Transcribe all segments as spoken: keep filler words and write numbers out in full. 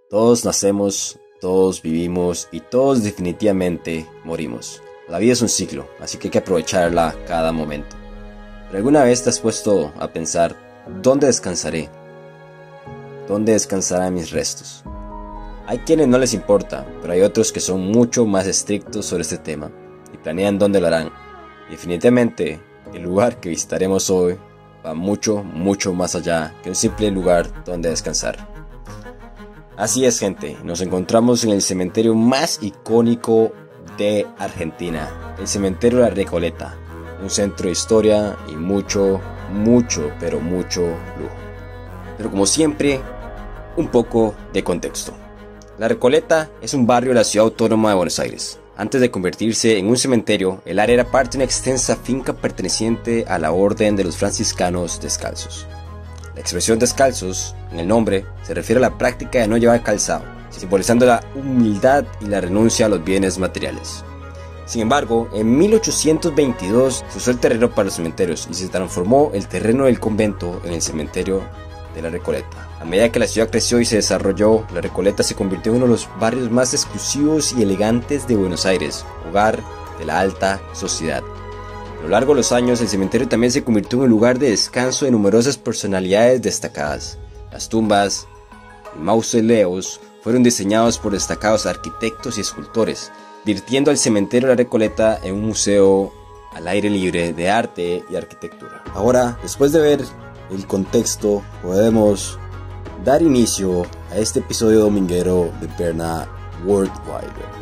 Todos nacemos, todos vivimos y todos definitivamente morimos. La vida es un ciclo, así que hay que aprovecharla cada momento. ¿Pero alguna vez te has puesto a pensar, ¿dónde descansaré? ¿Dónde descansarán mis restos? Hay quienes no les importa, pero hay otros que son mucho más estrictos sobre este tema y planean dónde lo harán. Y definitivamente, el lugar que visitaremos hoy va mucho, mucho más allá que un simple lugar donde descansar. Así es, gente, nos encontramos en el cementerio más icónico de Argentina, el cementerio La Recoleta, un centro de historia y mucho, mucho, pero mucho lujo. Pero como siempre, un poco de contexto. La Recoleta es un barrio de la ciudad autónoma de Buenos Aires. Antes de convertirse en un cementerio, el área era parte de una extensa finca perteneciente a la Orden de los Franciscanos Descalzos. La expresión descalzos, en el nombre, se refiere a la práctica de no llevar calzado, simbolizando la humildad y la renuncia a los bienes materiales. Sin embargo, en mil ochocientos veintidós se usó el terreno para los cementerios y se transformó el terreno del convento en el cementerio de La Recoleta. A medida que la ciudad creció y se desarrolló, La Recoleta se convirtió en uno de los barrios más exclusivos y elegantes de Buenos Aires, hogar de la alta sociedad. A lo largo de los años, el cementerio también se convirtió en un lugar de descanso de numerosas personalidades destacadas. Las tumbas y mausoleos fueron diseñados por destacados arquitectos y escultores, virtiendo al cementerio de La Recoleta en un museo al aire libre de arte y arquitectura. Ahora, después de ver el contexto, podemos dar inicio a este episodio dominguero de Berna Worldwide.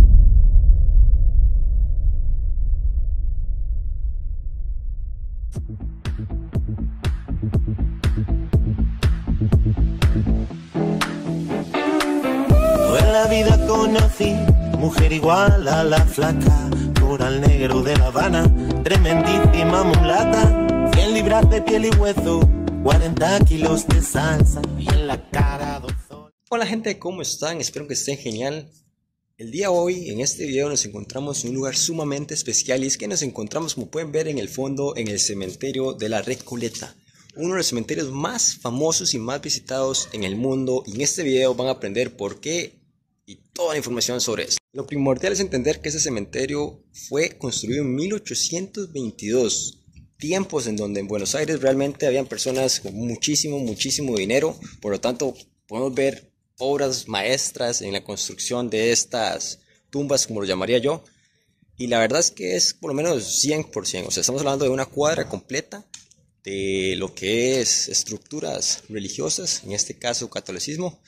Yo en la vida conocí mujer igual a la flaca, coral negro de La Habana, tremendísima mulata, cien libras de piel y hueso, cuarenta kilos de salsa y en la cara dos sol. Hola gente, ¿cómo están? Espero que estén genial. El día de hoy, en este video, nos encontramos en un lugar sumamente especial y es que nos encontramos, como pueden ver en el fondo, en el cementerio de La Recoleta, uno de los cementerios más famosos y más visitados en el mundo, y en este video van a aprender por qué y toda la información sobre eso. Lo primordial es entender que ese cementerio fue construido en mil ochocientos veintidós, tiempos en donde en Buenos Aires realmente habían personas con muchísimo, muchísimo dinero, por lo tanto podemos ver obras maestras en la construcción de estas tumbas, como lo llamaría yo, y la verdad es que es por lo menos cien por ciento, o sea, estamos hablando de una cuadra completa de lo que es estructuras religiosas, en este caso catolicismo,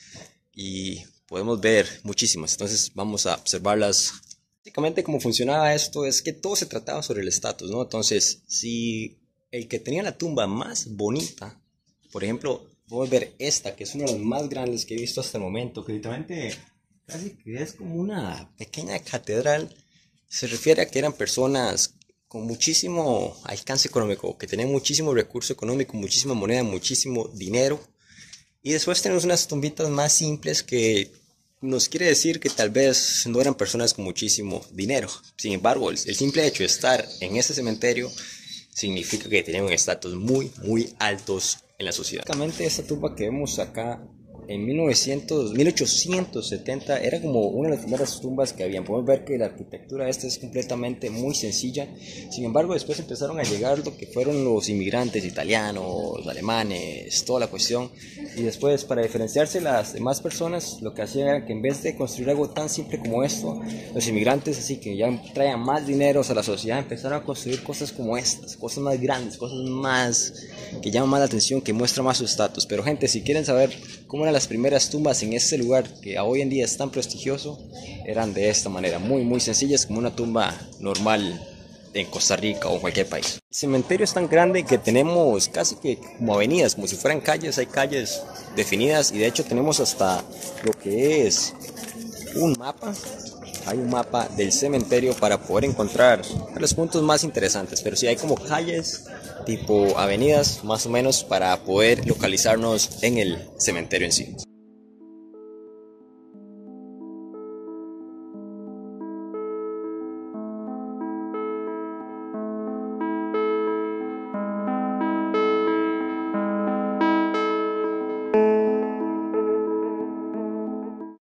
y podemos ver muchísimas. Entonces vamos a observarlas. Básicamente cómo funcionaba esto es que todo se trataba sobre el estatus, ¿no? Entonces, si el que tenía la tumba más bonita, por ejemplo, podemos ver esta, que es una de las más grandes que he visto hasta el momento, que literalmente casi que es como una pequeña catedral, se refiere a que eran personas con muchísimo alcance económico, que tenían muchísimo recurso económico, muchísima moneda, muchísimo dinero. Y después tenemos unas tumbitas más simples que nos quiere decir que tal vez no eran personas con muchísimo dinero. Sin embargo, el, el simple hecho de estar en este cementerio significa que tenían un estatus muy, muy altos en la sociedad. Básicamente esta tumba que vemos acá en mil novecientos, mil ochocientos setenta era como una de las primeras tumbas que habían. Podemos ver que la arquitectura esta es completamente muy sencilla. Sin embargo, después empezaron a llegar lo que fueron los inmigrantes italianos, alemanes, toda la cuestión. Y después, para diferenciarse de las demás personas, lo que hacían era que en vez de construir algo tan simple como esto, los inmigrantes, así que ya traían más dinero a la sociedad, empezaron a construir cosas como estas, cosas más grandes, cosas más que llaman más la atención, que muestran más su estatus. Pero gente, si quieren saber cómo eran las primeras tumbas en este lugar que hoy en día es tan prestigioso, eran de esta manera, muy muy sencillas, como una tumba normal en Costa Rica o en cualquier país. El cementerio es tan grande que tenemos casi que como avenidas, como si fueran calles, hay calles definidas, y de hecho tenemos hasta lo que es un mapa. Hay un mapa del cementerio para poder encontrar los puntos más interesantes, pero sí hay como calles tipo avenidas más o menos para poder localizarnos en el cementerio en sí.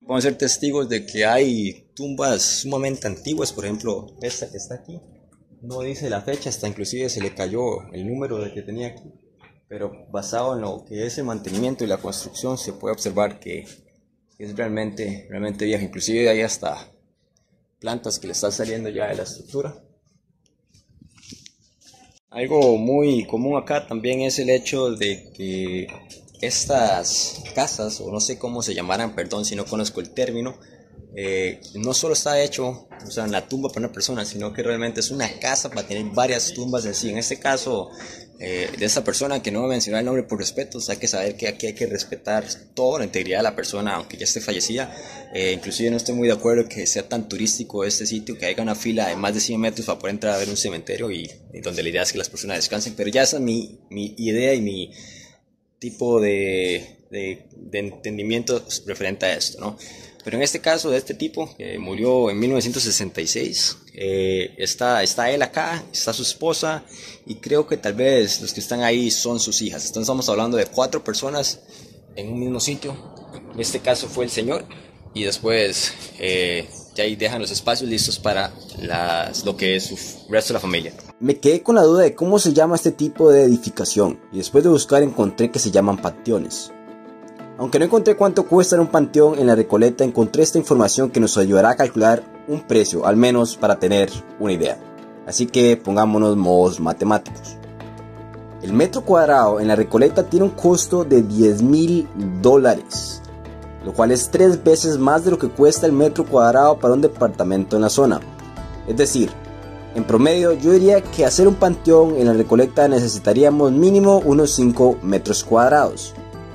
podemos ser testigos de que hay tumbas sumamente antiguas, por ejemplo, esta que está aquí, no dice la fecha, hasta inclusive se le cayó el número de que tenía aquí, pero basado en lo que es el mantenimiento y la construcción se puede observar que es realmente, realmente vieja, inclusive hay hasta plantas que le están saliendo ya de la estructura. Algo muy común acá también es el hecho de que estas casas, o no sé cómo se llamarán, perdón si no conozco el término, eh, no solo está hecho, o sea, en la tumba para una persona, sino que realmente es una casa para tener varias tumbas en sí. En este caso, eh, de esta persona, que no voy a mencionar el nombre por respeto, o sea, hay que saber que aquí hay que respetar toda la integridad de la persona, aunque ya esté fallecida. Eh, inclusive no estoy muy de acuerdo que sea tan turístico este sitio, que haya una fila de más de cien metros para poder entrar a ver un cementerio, y, y donde la idea es que las personas descansen, pero ya esa es mi, mi idea y mi tipo de, de, de entendimiento referente a esto, ¿no? Pero en este caso de este tipo, que murió en mil novecientos sesenta y seis, eh, está, está él acá, está su esposa, y creo que tal vez los que están ahí son sus hijas. Entonces estamos hablando de cuatro personas en un mismo sitio. En este caso fue el señor, y después eh, ya ahí dejan los espacios listos para las, lo que es su resto de la familia. Me quedé con la duda de cómo se llama este tipo de edificación, y después de buscar encontré que se llaman panteones. Aunque no encontré cuánto cuesta un panteón en la Recoleta, encontré esta información que nos ayudará a calcular un precio, al menos para tener una idea. Así que pongámonos modos matemáticos. El metro cuadrado en la Recoleta tiene un costo de diez mil dólares, lo cual es tres veces más de lo que cuesta el metro cuadrado para un departamento en la zona. Es decir, en promedio yo diría que hacer un panteón en la Recoleta necesitaríamos mínimo unos cinco metros cuadrados.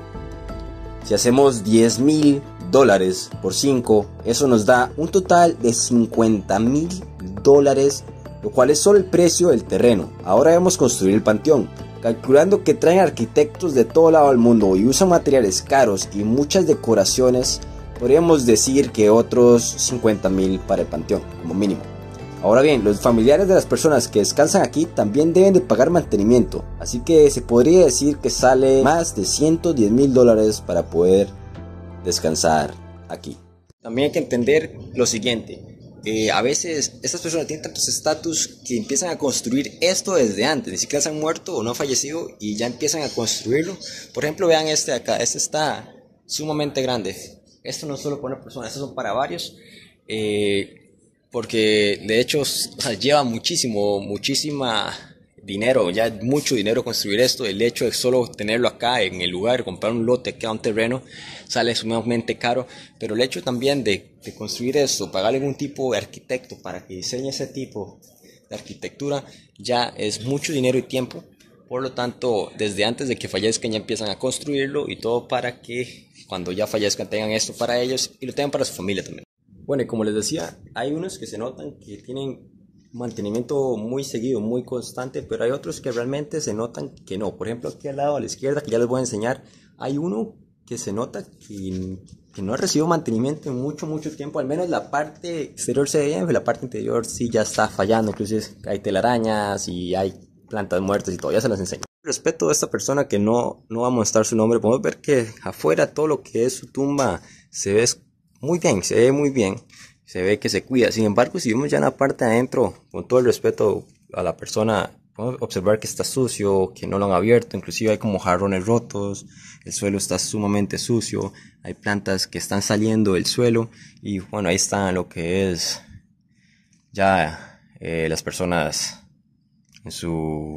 Si hacemos diez mil dólares por cinco, eso nos da un total de cincuenta mil dólares, lo cual es solo el precio del terreno. Ahora debemos construir el panteón. Calculando que traen arquitectos de todo lado del mundo y usan materiales caros y muchas decoraciones, podríamos decir que otros cincuenta mil para el panteón, como mínimo. Ahora bien, los familiares de las personas que descansan aquí también deben de pagar mantenimiento, así que se podría decir que sale más de ciento diez mil dólares para poder descansar aquí. También hay que entender lo siguiente, eh, a veces estas personas tienen tantos estatus que empiezan a construir esto desde antes, ni siquiera se han muerto o no han fallecido y ya empiezan a construirlo. Por ejemplo, vean este de acá, este está sumamente grande, esto no es solo para una persona, estos son para varios. Eh, porque de hecho, o sea, lleva muchísimo, muchísima dinero, ya mucho dinero construir esto. El hecho de solo tenerlo acá en el lugar, comprar un lote, acá un terreno, sale sumamente caro, pero el hecho también de, de construir esto, pagarle a algún tipo de arquitecto para que diseñe ese tipo de arquitectura, ya es mucho dinero y tiempo. Por lo tanto, desde antes de que fallezcan ya empiezan a construirlo y todo para que cuando ya fallezcan tengan esto para ellos y lo tengan para su familia también. Bueno, y como les decía, hay unos que se notan que tienen mantenimiento muy seguido, muy constante, pero hay otros que realmente se notan que no. Por ejemplo, aquí al lado a la izquierda, que ya les voy a enseñar, hay uno que se nota que, que no ha recibido mantenimiento en mucho, mucho tiempo. Al menos la parte exterior se ve bien, pero la parte interior sí ya está fallando. Incluso hay telarañas y hay plantas muertas y todo, ya se las enseño. Respeto a esta persona que no, no va a mostrar su nombre, podemos ver que afuera todo lo que es su tumba se ve muy bien, se ve muy bien, se ve que se cuida. Sin embargo, si vemos ya en la parte de adentro, con todo el respeto a la persona, podemos observar que está sucio, que no lo han abierto, inclusive hay como jarrones rotos, el suelo está sumamente sucio, hay plantas que están saliendo del suelo, y bueno, ahí está lo que es ya eh, las personas en su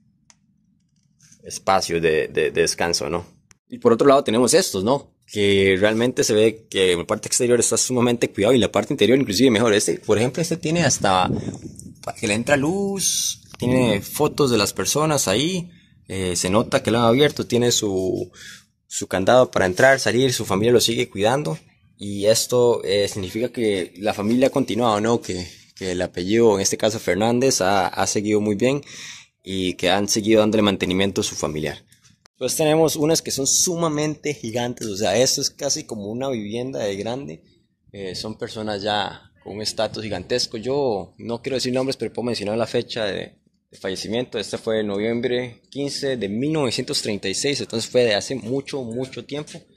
espacio de, de, de descanso, ¿no? Y por otro lado tenemos estos, ¿no? Que realmente se ve que la parte exterior está sumamente cuidado y la parte interior inclusive mejor. Este, por ejemplo, este tiene hasta para que le entra luz, tiene fotos de las personas ahí, eh, se nota que lo han abierto, tiene su, su candado para entrar, salir, su familia lo sigue cuidando, y esto eh, significa que la familia ha continuado, ¿no? Que, que el apellido, en este caso Fernández, ha, ha seguido muy bien y que han seguido dándole mantenimiento a su familiar. Pues tenemos unas que son sumamente gigantes, o sea, esto es casi como una vivienda de grande. Eh, son personas ya con un estatus gigantesco. Yo no quiero decir nombres, pero puedo mencionar la fecha de, de fallecimiento. Este fue en noviembre quince de mil novecientos treinta y seis, entonces fue de hace mucho, mucho tiempo.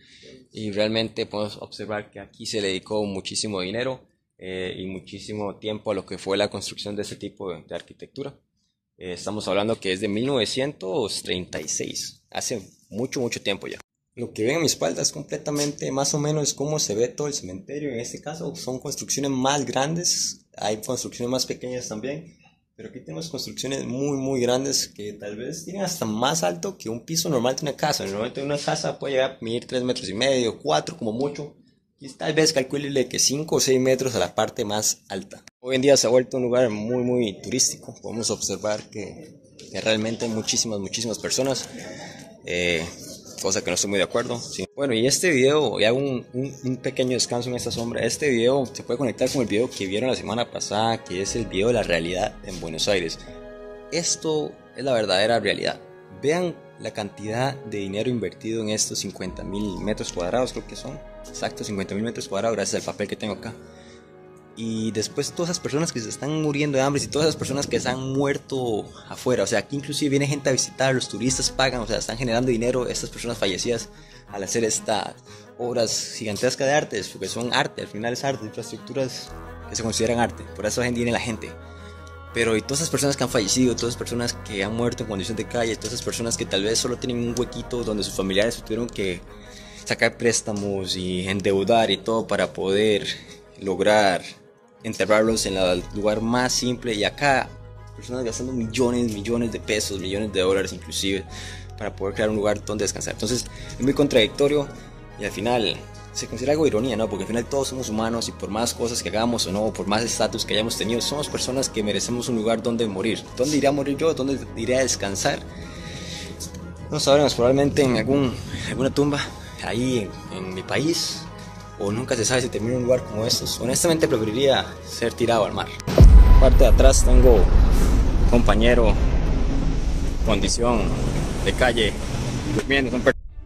y realmente podemos observar que aquí se le dedicó muchísimo dinero eh, y muchísimo tiempo a lo que fue la construcción de este tipo de, de arquitectura. Eh, estamos hablando que es de mil novecientos treinta y seis, hace mucho mucho tiempo ya. Lo que ven a mi espalda es completamente más o menos cómo se ve todo el cementerio. En este caso son construcciones más grandes, hay construcciones más pequeñas también, pero aquí tenemos construcciones muy muy grandes que tal vez tienen hasta más alto que un piso normal de una casa. Normalmente una casa puede llegar a medir tres metros y medio, cuatro como mucho, y tal vez calculenle que cinco o seis metros a la parte más alta. Hoy en día se ha vuelto un lugar muy muy turístico. Podemos observar que, que realmente hay muchísimas muchísimas personas, eh, cosa que no estoy muy de acuerdo. Sí. Bueno, y este video, y hago un, un, un pequeño descanso en esta sombra. Este video se puede conectar con el video que vieron la semana pasada, que es el video de la realidad en Buenos Aires. Esto es la verdadera realidad. Vean la cantidad de dinero invertido en estos cincuenta mil metros cuadrados, creo que son exacto cincuenta mil metros cuadrados, gracias al papel que tengo acá. Y después todas esas personas que se están muriendo de hambre y todas esas personas que se han muerto afuera. O sea, aquí inclusive viene gente a visitar, los turistas pagan, o sea, están generando dinero estas personas fallecidas al hacer estas obras gigantescas de arte, porque son arte, al final es arte, infraestructuras que se consideran arte, por eso viene la gente. Pero y todas esas personas que han fallecido, todas esas personas que han muerto en condición de calle, todas esas personas que tal vez solo tienen un huequito donde sus familiares tuvieron que sacar préstamos y endeudar y todo para poder lograr enterrarlos en el lugar más simple, y acá personas gastando millones, millones de pesos, millones de dólares inclusive para poder crear un lugar donde descansar. Entonces es muy contradictorio y al final se considera algo de ironía, ¿no? Porque al final todos somos humanos y por más cosas que hagamos o no, por más estatus que hayamos tenido, somos personas que merecemos un lugar donde morir. ¿Dónde iré a morir yo? ¿Dónde iré a descansar? No sabremos, probablemente en algún, alguna tumba ahí en, en mi país, o nunca se sabe si termino en un lugar como estos. Honestamente preferiría ser tirado al mar. Parte de atrás tengo un compañero, condición de calle, durmiendo.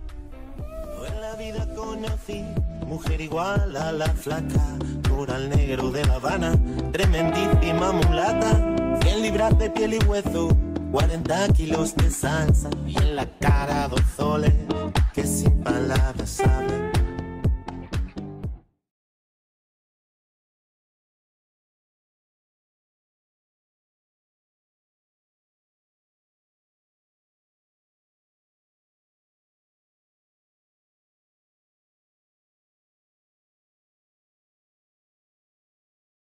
En la vida conocí mujer igual a la flaca, coral negro de La Habana, tremendísima mulata, cien libras de piel y hueso, cuarenta kilos de salsa, y en la cara dos soles que sin palabras hablan.